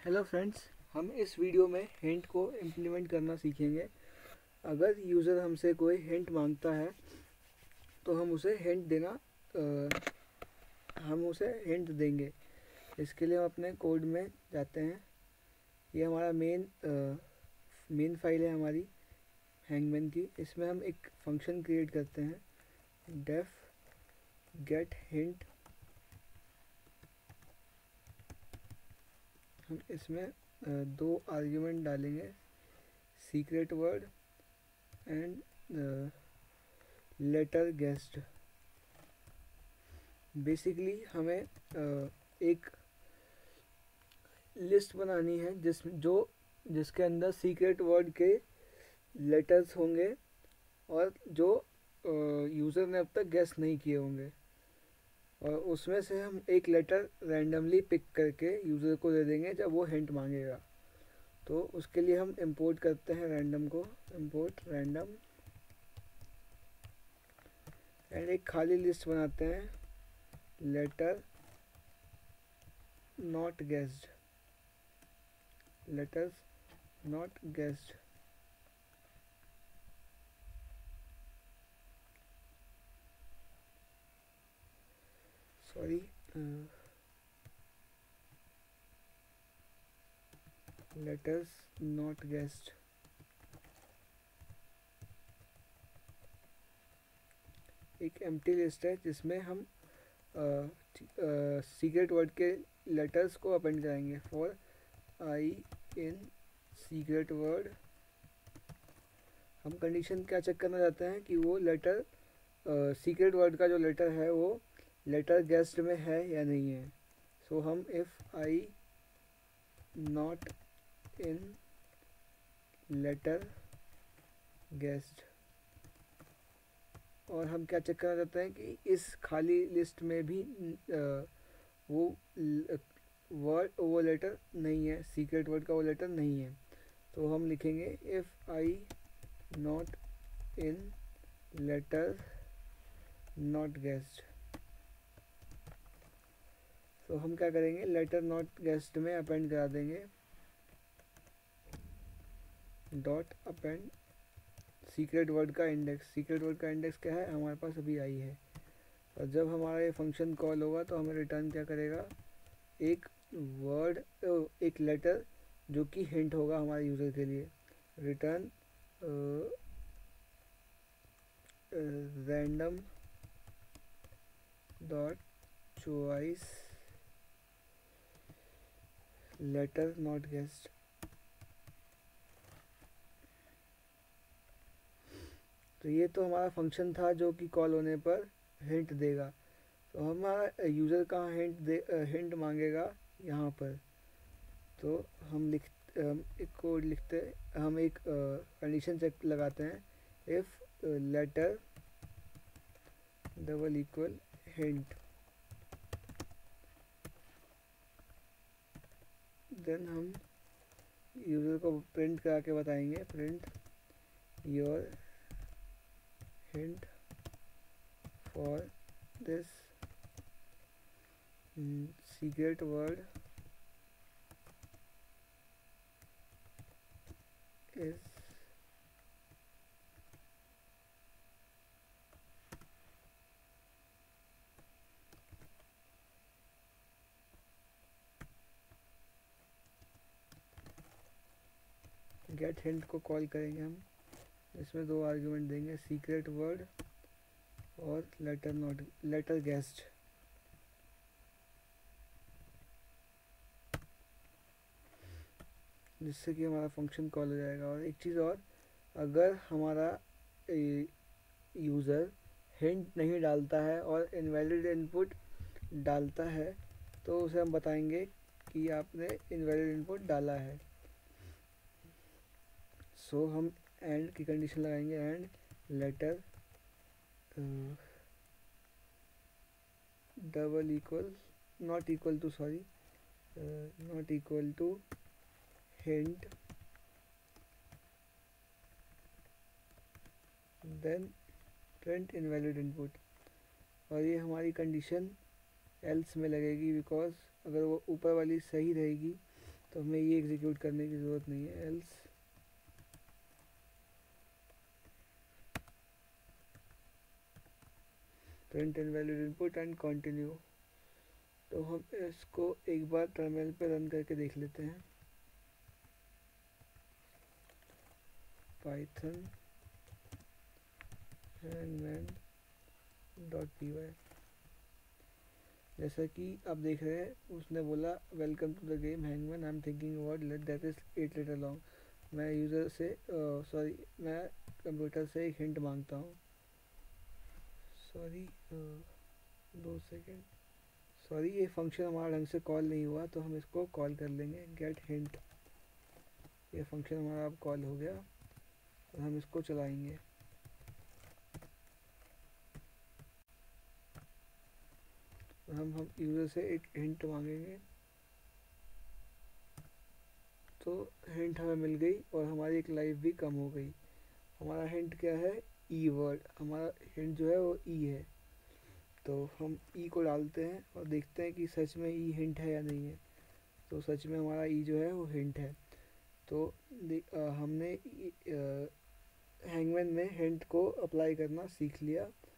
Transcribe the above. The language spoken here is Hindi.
हेलो फ्रेंड्स, हम इस वीडियो में हिंट को इम्प्लीमेंट करना सीखेंगे। अगर यूज़र हमसे कोई हिंट मांगता है तो हम उसे हिंट देंगे। इसके लिए हम अपने कोड में जाते हैं। ये हमारा मेन फाइल है हमारी हैंगमैन की। इसमें हम एक फंक्शन क्रिएट करते हैं, डेफ गेट हिंट। हम इसमें दो आर्ग्यूमेंट डालेंगे, secret word and letter guessed. Basically हमें एक लिस्ट बनानी है जिसके अंदर सीक्रेट वर्ड के लेटर्स होंगे और जो यूज़र ने अब तक गेस नहीं किए होंगे, और उसमें से हम एक लेटर रैंडमली पिक करके यूज़र को दे देंगे जब वो हिंट मांगेगा। तो उसके लिए हम इंपोर्ट करते हैं रैंडम को, इंपोर्ट रैंडम, एंड एक खाली लिस्ट बनाते हैं, letter not guessed, letters not guessed. Sorry, letters not guessed. एक एम्प्टी लिस्ट है जिसमें हम सीक्रेट वर्ड के लेटर्स को अपेंड करेंगे। For I in secret word, हम कंडीशन क्या चेक करना चाहते हैं कि वो लेटर सीक्रेट वर्ड का जो लेटर है वो लेटर गेस्ट में है या नहीं है। सो हम if I not in letter guessed, और हम क्या चेक करना चाहते हैं कि इस खाली लिस्ट में भी वो लेटर नहीं है, सीक्रेट वर्ड का वो लेटर नहीं है। तो हम लिखेंगे if I not in letter not guessed. तो हम क्या करेंगे, लेटर नॉट गेस्ड में अपेंड करा देंगे डॉट अपेंड सीक्रेट वर्ड का इंडेक्स। सीक्रेट वर्ड का इंडेक्स क्या है, हमारे पास अभी आई है। और जब हमारा ये फंक्शन कॉल होगा तो हमें रिटर्न क्या करेगा, एक वर्ड, एक लेटर जो कि हिंट होगा हमारे यूज़र के लिए। Return random dot choice letter not guessed. तो ये तो हमारा फंक्शन था जो कि कॉल होने पर हिंट देगा। तो हमारा यूज़र कहाँ हिंट मांगेगा, यहाँ पर। तो हम एक कोड लिखते हैं, हम एक कंडीशन चेक लगाते हैं, if letter double equal hint, then हम यूज़र को प्रिंट करा के बताएंगे, print your hint for this secret word is get hint को कॉल करेंगे हम। इसमें दो आर्ग्यूमेंट देंगे, सीक्रेट वर्ड और लेटर गेस्ट। जिससे कि हमारा फंक्शन कॉल हो जाएगा। और एक चीज़ और, अगर हमारा यूज़र हिंट नहीं डालता है और इनवैलिड इनपुट डालता है तो उसे हम बताएंगे कि आपने इनवैलिड इनपुट डाला है। सो हम एंड की कंडीशन लगाएंगे, and letter double equal not equal to not equal to hint, then print invalid input. और ये हमारी कंडीशन एल्स में लगेगी, बिकॉज अगर वो ऊपर वाली सही रहेगी तो हमें ये एग्जीक्यूट करने की ज़रूरत नहीं है। Else print and valued input and continue. तो हम इसको एक बार टर्मिनल पे रन करके देख लेते हैं। Python hangman dot P Y. जैसा कि आप देख रहे हैं उसने बोला welcome to the game hangman, I am thinking about let that is 8 letter long. मैं यूज़र से सॉरी मैं कंप्यूटर से एक हिंट मांगता हूँ। Sorry 2 second. सॉरी ये फंक्शन हमारा ढंग से कॉल नहीं हुआ, तो हम इसको कॉल कर लेंगे गेट हिंट। ये फंक्शन हमारा अब कॉल हो गया और हम इसको चलाएंगे। हम यूज़र से एक हिंट मांगेंगे, तो हिंट हमें मिल गई और हमारी एक लाइफ भी कम हो गई। हमारा हिंट क्या है? ई वर्ड। हमारा हिंट जो है वो ई है। तो हम ई को डालते हैं और देखते हैं कि सच में ई हिंट है या नहीं है। तो सच में हमारा ई जो है वो हिंट है। तो हमने हैंगमैन में हिंट को अप्लाई करना सीख लिया।